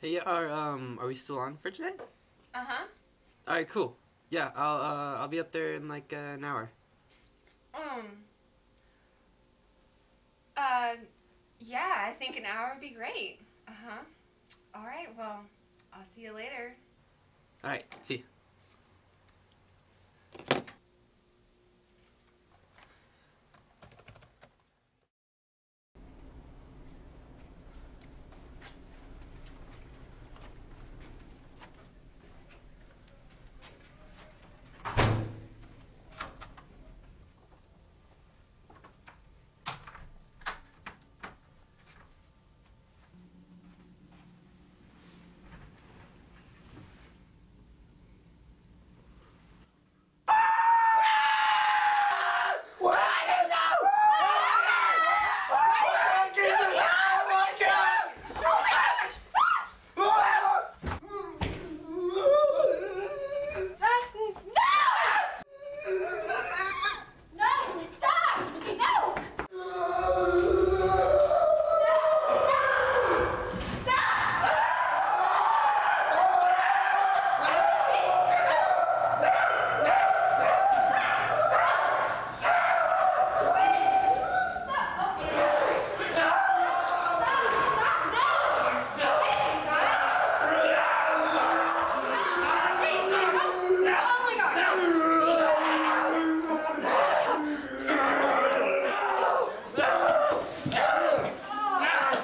Hey, are we still on for today? Uh-huh. All right, cool. Yeah, I'll be up there in like an hour. Um. Uh, yeah, I think an hour would be great. Uh-huh. All right, well, I'll see you later. All right, see you.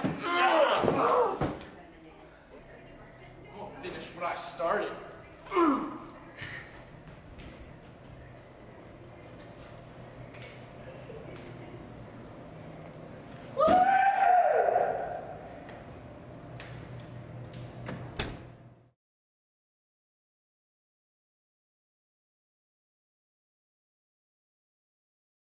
Finish what I started.